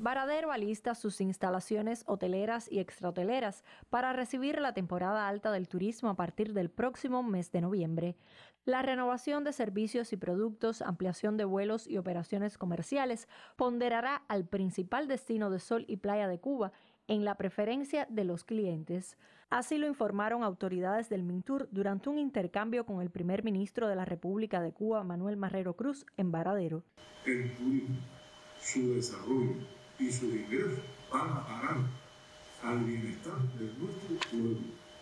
Varadero alista sus instalaciones hoteleras y extrahoteleras para recibir la temporada alta del turismo a partir del próximo mes de noviembre. La renovación de servicios y productos, ampliación de vuelos y operaciones comerciales ponderará al principal destino de sol y playa de Cuba en la preferencia de los clientes. Así lo informaron autoridades del Mintur durante un intercambio con el primer ministro de la República de Cuba, Manuel Marrero Cruz, en Varadero. El turismo, su desarrollo y sus ingresos van a parar al bienestar de nuestro pueblo.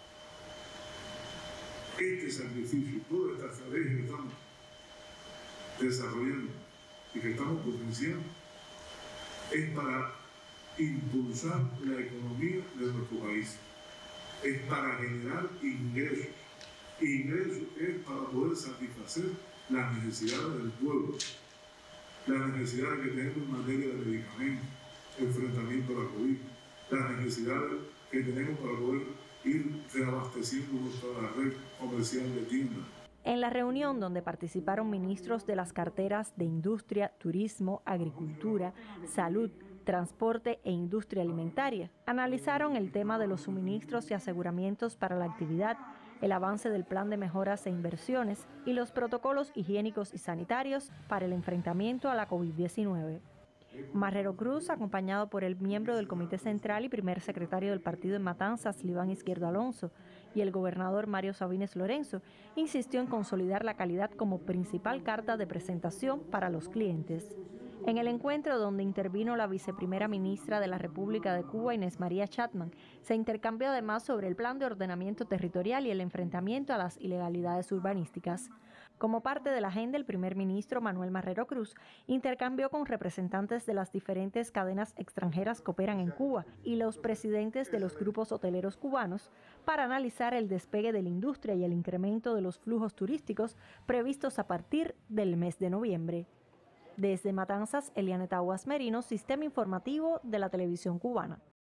Este sacrificio, toda esta estrategia que estamos desarrollando y que estamos potenciando es para impulsar la economía de nuestro país, es para generar ingresos. Ingresos es para poder satisfacer las necesidades del pueblo, las necesidades que tenemos en materia de medicamentos, enfrentamiento a la COVID, las necesidades que tenemos para poder ir reabasteciendo nuestra red comercial de tiendas. En la reunión, donde participaron ministros de las carteras de Industria, Turismo, Agricultura, Salud, Transporte e Industria Alimentaria, analizaron el tema de los suministros y aseguramientos para la actividad, el avance del plan de mejoras e inversiones y los protocolos higiénicos y sanitarios para el enfrentamiento a la COVID-19. Marrero Cruz, acompañado por el miembro del Comité Central y primer secretario del partido en Matanzas, Libán Izquierdo Alonso, y el gobernador Mario Sabines Lorenzo, insistió en consolidar la calidad como principal carta de presentación para los clientes. En el encuentro, donde intervino la viceprimera ministra de la República de Cuba, Inés María Chatman, se intercambió además sobre el plan de ordenamiento territorial y el enfrentamiento a las ilegalidades urbanísticas. Como parte de la agenda, el primer ministro Manuel Marrero Cruz intercambió con representantes de las diferentes cadenas extranjeras que operan en Cuba y los presidentes de los grupos hoteleros cubanos para analizar el despegue de la industria y el incremento de los flujos turísticos previstos a partir del mes de noviembre. Desde Matanzas, Eliane Taguas Merino, Sistema Informativo de la Televisión Cubana.